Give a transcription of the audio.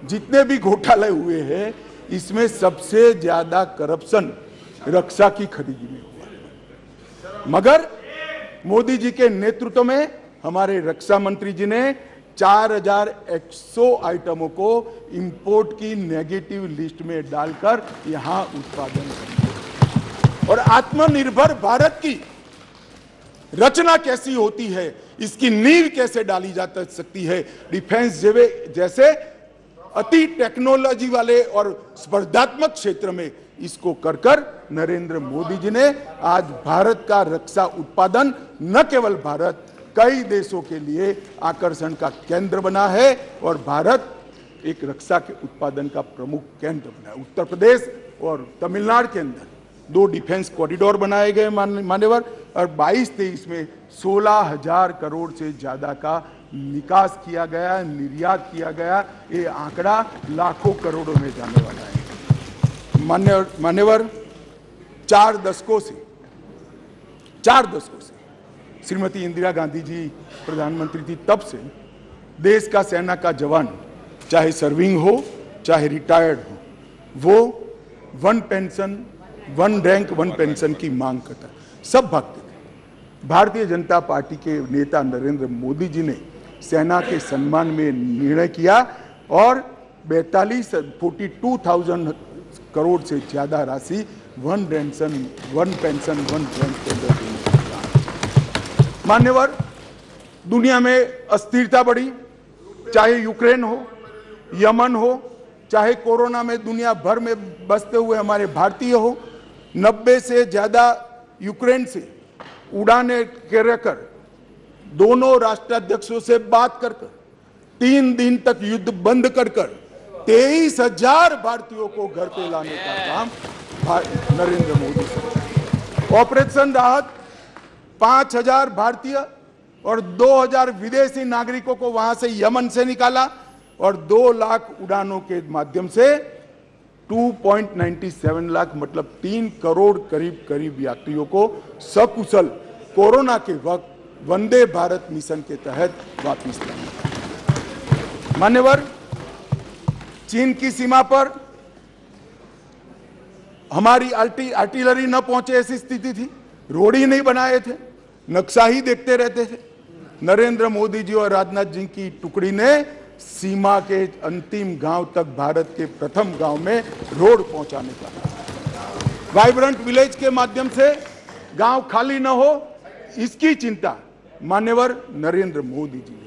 जितने भी घोटाले हुए हैं इसमें सबसे ज्यादा करप्शन रक्षा की खरीदी में हुआ। मगर मोदी जी के नेतृत्व में हमारे रक्षा मंत्री जी ने 4100 आइटमों को इंपोर्ट की नेगेटिव लिस्ट में डालकर यहां उत्पादन किया। और आत्मनिर्भर भारत की रचना कैसी होती है, इसकी नींव कैसे डाली जा सकती है, डिफेंस जैसे अति टेक्नोलॉजी वाले और स्पर्धात्मक क्षेत्र में इसको कर नरेंद्र मोदी जी ने आज भारत का रक्षा उत्पादन न केवल भारत, कई देशों के लिए आकर्षण का केंद्र बना है और भारत एक रक्षा के उत्पादन का प्रमुख केंद्र बना है। उत्तर प्रदेश और तमिलनाडु के अंदर 2 डिफेंस कॉरिडोर बनाए गए मान्यवर, और 22-23 में 16,000 करोड़ से ज्यादा का निकास किया गया, निर्यात किया गया। ये आंकड़ा लाखों करोड़ों में जाने वाला है। मान्यवर 4 दशकों से श्रीमती इंदिरा गांधी जी प्रधानमंत्री थी, तब से देश का सेना का जवान चाहे सर्विंग हो चाहे रिटायर्ड हो, वो 1 पेंशन 1 रैंक 1 पेंशन की मांग करता है। सब भागते थे। भारतीय जनता पार्टी के नेता नरेंद्र मोदी जी ने सेना के सम्मान में निर्णय किया और 42,000 करोड़ से ज्यादा राशि 1 पेंशन 1 रैंक के अंदर देने का काम। मान्यवर, दुनिया में अस्थिरता बढ़ी, चाहे यूक्रेन हो, यमन हो, चाहे कोरोना में दुनिया भर में बसते हुए हमारे भारतीय हो, 90 से ज्यादा यूक्रेन से उड़ानें कर दोनों राष्ट्राध्यक्षों से बात कर 3 दिन तक युद्ध बंद कर 23,000 भारतीयों को घर पे लाने का काम नरेंद्र मोदी से। ऑपरेशन राहत 5,000 भारतीय और 2,000 विदेशी नागरिकों को वहां से यमन से निकाला और 2 लाख उड़ानों के माध्यम से 2.97 लाख मतलब 3 करोड़ करीब यात्रियों को सकुशल कोरोना के वक्त वंदे भारत मिशन के तहत वापस लाया। मान्यवर, चीन की सीमा पर हमारी आर्टिलरी न पहुंचे ऐसी स्थिति थी, रोड ही नहीं बनाए थे, नक्शा ही देखते रहते थे। नरेंद्र मोदी जी और राजनाथ जी की टुकड़ी ने सीमा के अंतिम गांव तक भारत के प्रथम गांव में रोड पहुंचाने का, वाइब्रेंट विलेज के माध्यम से गांव खाली न हो इसकी चिंता मान्यवर नरेंद्र मोदी जी